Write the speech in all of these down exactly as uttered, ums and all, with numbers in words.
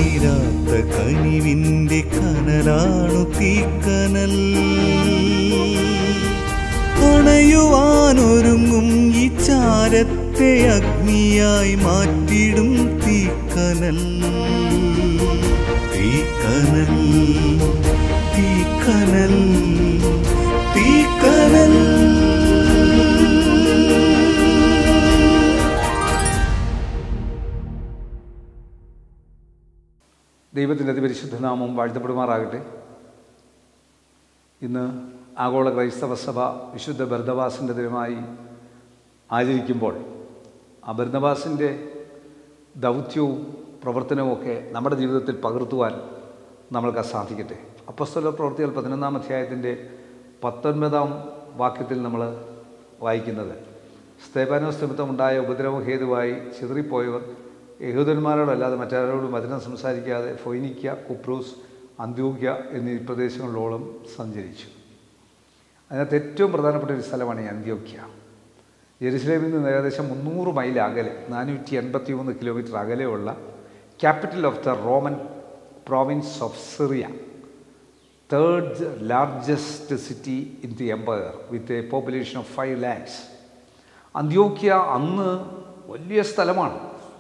തീരാത്ത കനിവിൻ്റെ കനലാണു തീക്കനൽ. അണയുവാനൊരുങ്ങും ഈ ചാരത്തെ അഗ്നിയായി മാറ്റിടും തീക്കനൽ. തീക്കനൽ തീക്കനൽ തീക്കനൽ. ദൈവത്തിൻ്റെ അതിപരിശുദ്ധനാമം വാഴ്ത്തപ്പെടുമാറാകട്ടെ. ഇന്ന് ആഗോള ക്രൈസ്തവ സഭ വിശുദ്ധ ബർന്നബാസിൻ്റെ ദിനമായി ആചരിക്കുമ്പോൾ ആ ബർന്നബാസിൻ്റെ ദൗത്യവും പ്രവർത്തനവുമൊക്കെ നമ്മുടെ ജീവിതത്തിൽ പകർത്തുവാൻ നമ്മൾക്ക് സാധിക്കട്ടെ. അപ്പോസ്തല പ്രവൃത്തികൾ പതിനൊന്നാം അധ്യായത്തിൻ്റെ പത്തൊൻപതാം വാക്യത്തിൽ നമ്മൾ വായിക്കുന്നത്, സ്തെഫാനോസ് നിമിത്തമുണ്ടായ ഉപദ്രവ ഹേതുവായി ചിതറിപ്പോയവർ യഹൂദന്മാരോടല്ലാതെ മറ്റാരോടും വചനം സംസാരിക്കാതെ ഫൊയ്നിക്യ, കുപ്രൂസ്, അന്ത്യോക്യ എന്നീ പ്രദേശങ്ങളിലോളം സഞ്ചരിച്ചു. അതിനകത്ത് ഏറ്റവും പ്രധാനപ്പെട്ട ഒരു സ്ഥലമാണ് ഈ അന്ത്യോക്യ. ജെറുസലേമിൽ നിന്ന് ഏകദേശം മുന്നൂറ് മൈൽ അകലെ, നാനൂറ്റി എൺപത്തി മൂന്ന് കിലോമീറ്റർ അകലെയുള്ള capital of the Roman province of Syria, third largest city in the empire with a population of five lakhs. അന്ത്യോക്യ അന്ന് വലിയ സ്ഥലമാണ്.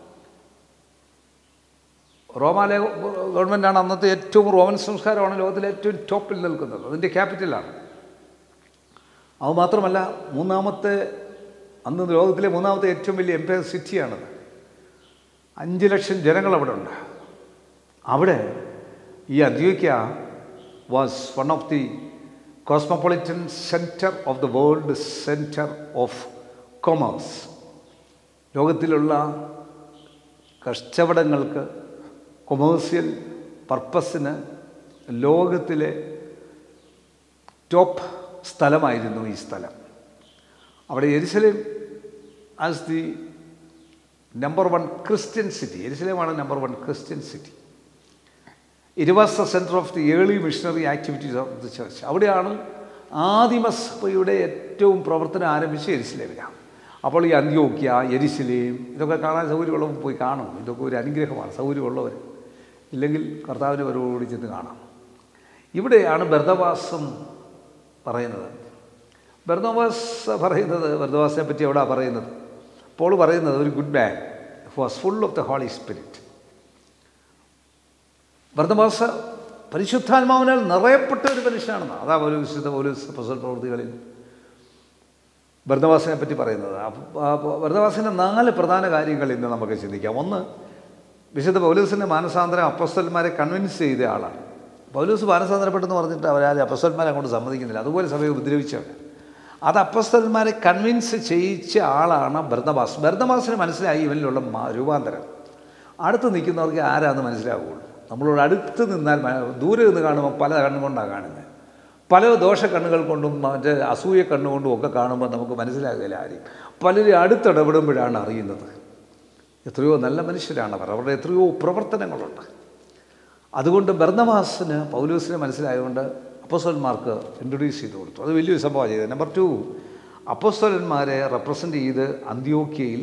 റോമാലയ ഗവൺമെൻറ്റാണ് അന്നത്തെ ഏറ്റവും, റോമൻ സംസ്കാരമാണ് ലോകത്തിലെ ഏറ്റവും ടോപ്പിൽ നിൽക്കുന്നത്. അതിൻ്റെ ക്യാപിറ്റലാണ്. അതുമാത്രമല്ല, മൂന്നാമത്തെ അന്ന് ലോകത്തിലെ മൂന്നാമത്തെ ഏറ്റവും വലിയ എംപയർ സിറ്റിയാണത്. അഞ്ച് ലക്ഷം ജനങ്ങൾ അവിടെ ഉണ്ട്. അവിടെ ഈ അന്ത്യോക്യ was one of the cosmopolitan centre of the world, centre of commerce. ലോകത്തിലുള്ള കച്ചവടങ്ങൾക്ക്, കൊമേഴ്സ്യൽ പർപ്പസിന് ലോകത്തിലെ ടോപ്പ് സ്ഥലമായിരുന്നു ഈ സ്ഥലം. അവിടെ യെരുശലേം as the number one Christian city, യെരുശലേമാണ് number one Christian city. It was the centre of the early missionary activities of the church. അവിടെയാണ് ആദിമസഭയുടെ ഏറ്റവും പ്രവർത്തനം ആരംഭിച്ച യെരുശലേമിലാണ്. അപ്പോൾ ഈ അന്ത്യോക്യ, യെരുശലേം ഇതൊക്കെ കാണാൻ സൗകര്യമുള്ളവർ പോയി കാണും. ഇതൊക്കെ ഒരു അനുഗ്രഹമാണ്. സൗകര്യമുള്ളവർ ഇല്ലെങ്കിൽ കർത്താവിൻ്റെ വരവോടി ചെന്ന് കാണാം. ഇവിടെയാണ് ബർന്നബാസും പറയുന്നത്. ബർന്നബാസ് പറയുന്നത്, ബർന്നബാസിനെ പറ്റി എവിടെയാണ് പറയുന്നത്? പോൾ പറയുന്നത് ഒരു good man who was full of the Holy Spirit. Barnabas പരിശുദ്ധാത്മാവിനാൽ നിറയപ്പെട്ട ഒരു മനുഷ്യനാണെന്ന്. അതാ ഒരു വിശുദ്ധ പൗലോസ് അപ്പോസ്തല പ്രവൃത്തികളിൽ ബർന്നബാസിനെ പറ്റി പറയുന്നത്. ബർന്നബാസിൻ്റെ നാല് പ്രധാന കാര്യങ്ങൾ ഇന്ന് നമുക്ക് ചിന്തിക്കാം. ഒന്ന്, വിശുദ്ധ പൗലോസിൻ്റെ മാനസാന്തരം അപ്പോസ്തലന്മാരെ കൺവിൻസ് ചെയ്ത ആളാണ്. പൗലോസ് മാനസാന്തരപ്പെട്ടെന്ന് പറഞ്ഞിട്ട് അവരാരും അപ്പോസ്തലന്മാരെ അങ്ങോട്ട് സമ്മതിക്കുന്നില്ല. അതുപോലെ സഭയെ ഉപദ്രവിച്ചവർ. അത് അപ്പോസ്തലന്മാരെ കൺവിൻസ് ചെയ്യിച്ച ആളാണ് ബർന്നബാസ്. ബർന്നബാസിന് മനസ്സിലായി ഇവനിലുള്ള രൂപാന്തരം. അടുത്ത് നിൽക്കുന്നവർക്ക് ആരാന്ന് മനസ്സിലാവുകയുള്ളൂ. നമ്മളോട് അടുത്ത് നിന്നാൽ, ദൂരെ നിന്ന് കാണുമ്പോൾ പല കണ്ണുകൊണ്ടാണ് കാണുന്നത്. പല ദോഷ കണ്ണുകൾ കൊണ്ടും മറ്റേ അസൂയ കണ്ണുകൊണ്ടും ഒക്കെ കാണുമ്പോൾ നമുക്ക് മനസ്സിലാകില്ല ആരും. പലരും അടുത്തിടപെടുമ്പോഴാണ് അറിയുന്നത് എത്രയോ നല്ല മനുഷ്യരാണ് അവർ, അവരുടെ എത്രയോ പ്രവർത്തനങ്ങളുണ്ട്. അതുകൊണ്ട് ബർന്നബാസിന് പൗലോസിനെ മനസ്സിലായതുകൊണ്ട് അപ്പോസ്തലന്മാർക്ക് ഇൻട്രൊഡ്യൂസ് ചെയ്ത് കൊടുത്തു. അത് വലിയൊരു സംഭവമാണ് ചെയ്തത്. നമ്പർ ടു, അപ്പോസ്തലന്മാരെ റെപ്രസെൻ്റ് ചെയ്ത് അന്ത്യോക്യയിൽ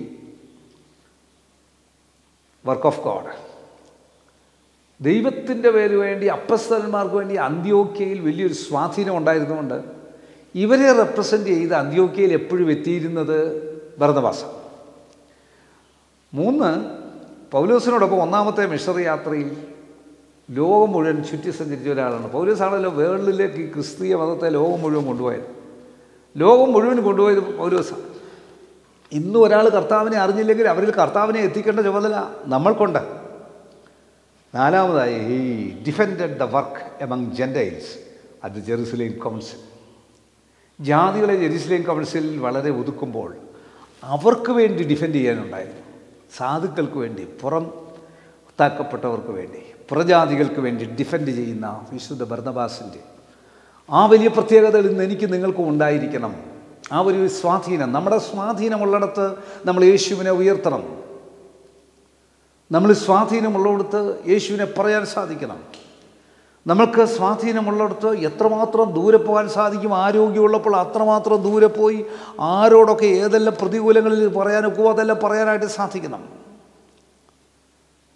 വർക്ക് ഓഫ് ഗോഡ്, ദൈവത്തിൻ്റെ പേര് വേണ്ടി അപ്പോസ്തലന്മാർക്ക് വേണ്ടി അന്ത്യോക്യയിൽ വലിയൊരു സ്വാധീനം ഉണ്ടായിരുന്നുകൊണ്ട് ഇവരെ റെപ്രസെൻ്റ് ചെയ്ത് അന്ത്യോക്യയിൽ എപ്പോഴും എത്തിയിരുന്നത് ബർന്നബാസാണ്. മൂന്ന്, പൗലോസിനോടൊപ്പം ഒന്നാമത്തെ മിഷണറി യാത്രയിൽ ലോകം മുഴുവൻ ചുറ്റി സഞ്ചരിച്ച ഒരാളാണ്. പൗലോസാണല്ലോ വേൾഡിലേക്ക് ഈ ക്രിസ്തീയ മതത്തെ ലോകം മുഴുവൻ കൊണ്ടുപോയത്. ലോകം മുഴുവൻ കൊണ്ടുപോയത് പൗലോസാണ്. ഇന്ന് ഒരാൾ കർത്താവിനെ അറിഞ്ഞില്ലെങ്കിൽ അവരിൽ കർത്താവിനെ എത്തിക്കേണ്ട ചുമതല നമ്മൾക്കുണ്ട്. നാലാമതായി, he defended the work among Gentiles at the Jerusalem council. ജാതികളെ ജെറുസലേം കൗൺസിലിൽ വളരെ ഒതുക്കുമ്പോൾ അവർക്ക് വേണ്ടി ഡിഫെൻഡ് ചെയ്യാനുണ്ടായിരുന്നു. സാധുക്കൾക്ക് വേണ്ടി, പുറം താക്കപ്പെട്ടവർക്ക് വേണ്ടി, പ്രജാതികൾക്ക് വേണ്ടി ഡിഫെൻഡ് ചെയ്യുന്ന വിശുദ്ധ ബർന്നബാസിൻ്റെ ആ വലിയ പ്രത്യേകതകൾ ഇന്ന് എനിക്ക് നിങ്ങൾക്കും ഉണ്ടായിരിക്കണം. ആ ഒരു സ്വാധീനം, നമ്മുടെ സ്വാധീനമുള്ളിടത്ത് നമ്മൾ യേശുവിനെ ഉയർത്തണം. നമ്മൾ സ്വാധീനമുള്ളിടത്ത് യേശുവിനെ പറയാൻ സാധിക്കണം. നമ്മൾക്ക് സ്വാധീനമുള്ളിടത്ത് എത്രമാത്രം ദൂരെ പോകാൻ സാധിക്കും. ആരോഗ്യമുള്ളപ്പോൾ അത്രമാത്രം ദൂരെ പോയി ആരോടൊക്കെ ഏതെല്ലാം പ്രതികൂലങ്ങളിൽ പറയാനൊക്കുമോ അതെല്ലാം പറയാനായിട്ട് സാധിക്കണം.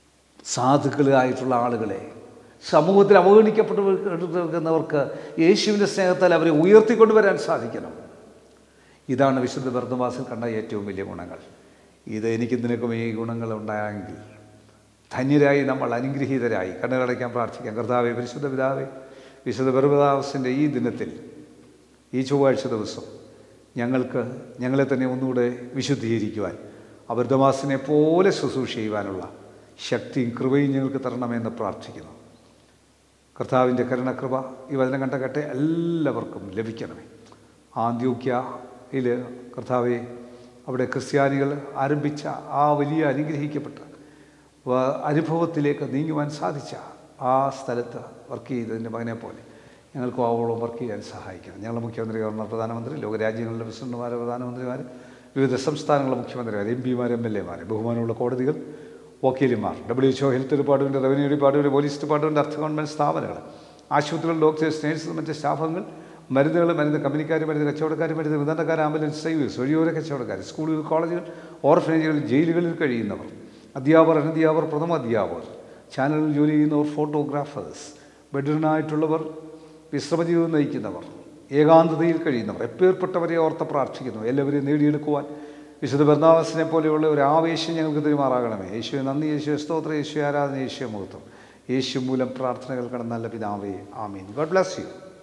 സാധുക്കളായിട്ടുള്ള ആളുകളെ, സമൂഹത്തിൽ അവഗണിക്കപ്പെട്ടു നിൽക്കുന്നവർക്ക് യേശുവിൻ്റെ സ്നേഹത്താൽ അവരെ ഉയർത്തിക്കൊണ്ടുവരാൻ സാധിക്കണം. ഇതാണ് വിശുദ്ധ ബർന്നബാസിൽ കണ്ട ഏറ്റവും വലിയ ഗുണങ്ങൾ. ഇത് എനിക്ക് നിനക്കും ഈ ഗുണങ്ങൾ ഉണ്ടായെങ്കിൽ ധന്യരായി നമ്മൾ അനുഗ്രഹീതരായി കണ്ണുകളടയ്ക്കാൻ പ്രാർത്ഥിക്കാം. കർത്താവേ, പരിശുദ്ധ പിതാവേ, വിശുദ്ധ ബർന്നബാസിൻ്റെ ഈ ദിനത്തിൽ, ഈ ചൊവ്വാഴ്ച ദിവസം ഞങ്ങൾക്ക് ഞങ്ങളെ തന്നെ ഒന്നുകൂടെ വിശുദ്ധീകരിക്കുവാൻ, ബർന്നബാസിനെ പോലെ ശുശ്രൂഷ ചെയ്യുവാനുള്ള ശക്തിയും കൃപയും ഞങ്ങൾക്ക് തരണമെന്ന് പ്രാർത്ഥിക്കുന്നു. കർത്താവിൻ്റെ കരുണകൃപ ഈ വചനം കണ്ട കേട്ടെ എല്ലാവർക്കും ലഭിക്കണമേ. ആന്ത്യോക്യയിൽ കർത്താവെ, അവിടെ ക്രിസ്ത്യാനികൾ ആരംഭിച്ച ആ വലിയ അനുഗ്രഹിക്കപ്പെട്ട അനുഭവത്തിലേക്ക് നീങ്ങുവാൻ സാധിച്ച ആ സ്ഥലത്ത് വർക്ക് ചെയ്തതിൻ്റെ മകനെ പോലെ ഞങ്ങൾക്ക് ആവോളം വർക്ക് ചെയ്യാൻ സഹായിക്കണം. ഞങ്ങളുടെ മുഖ്യമന്ത്രി, ഗവർണർ, പ്രധാനമന്ത്രി, ലോകരാജ്യങ്ങളിലെ പ്രസിഡന്റുമാർ, പ്രധാനമന്ത്രിമാർ, വിവിധ സംസ്ഥാനങ്ങളിലെ മുഖ്യമന്ത്രിമാർ, എം പിമാർ, എം എൽ എമാർ, ബഹുമാനമുള്ള കോടതികൾ, വക്കീലുമാർ, W H O, health department, revenue department, police department, അർത്ഥ ഗവൺമെൻറ് സ്ഥാപനങ്ങൾ, ആശുപത്രികൾ, ഡോക്ടേഴ്സ്, നേഴ്സസ്, മറ്റ് സ്റ്റാഫുകൾ, മരുന്നുകൾ, മരുന്ന് കമ്പനിക്കാർ, മരുന്ന് കച്ചവടക്കാർ, മരുന്ന് വിതരണക്കാർ, ആംബുലൻസ് സർവീസ്, വഴിയോര കച്ചവടക്കാർ, സ്കൂളുകൾ, കോളേജുകൾ, ഓർഫനേജുകൾ, ജയിലുകളിൽ കഴിയുന്നവർ, അധ്യാപകർ, അനധ്യാപകർ, പ്രഥമ അധ്യാപകർ, ചാനലിൽ ജോലി ചെയ്യുന്നവർ, ഫോട്ടോഗ്രാഫേഴ്സ്, ബെഡ്രിനായിട്ടുള്ളവർ, വിശ്രമജീവിതം നയിക്കുന്നവർ, ഏകാന്തതയിൽ കഴിയുന്നവർ, എപ്പേർപ്പെട്ടവരെ ഓർത്ത് പ്രാർത്ഥിക്കുന്നു. എല്ലാവരെയും നേടിയെടുക്കുവാൻ വിശുദ്ധ ബർന്നബാസിനെ പോലെയുള്ള ഒരു ആവേശം ഞങ്ങൾക്ക് പെരുമാറാകണമേ. യേശുവെ നന്ദി, യേശുവെ സ്തോത്രം, യേശു ആരാധന, യേശു മഹത്വം. യേശു മൂലം പ്രാർത്ഥനകൾ കടന്ന നല്ല പിതാവേ, ആമീൻ. God bless you.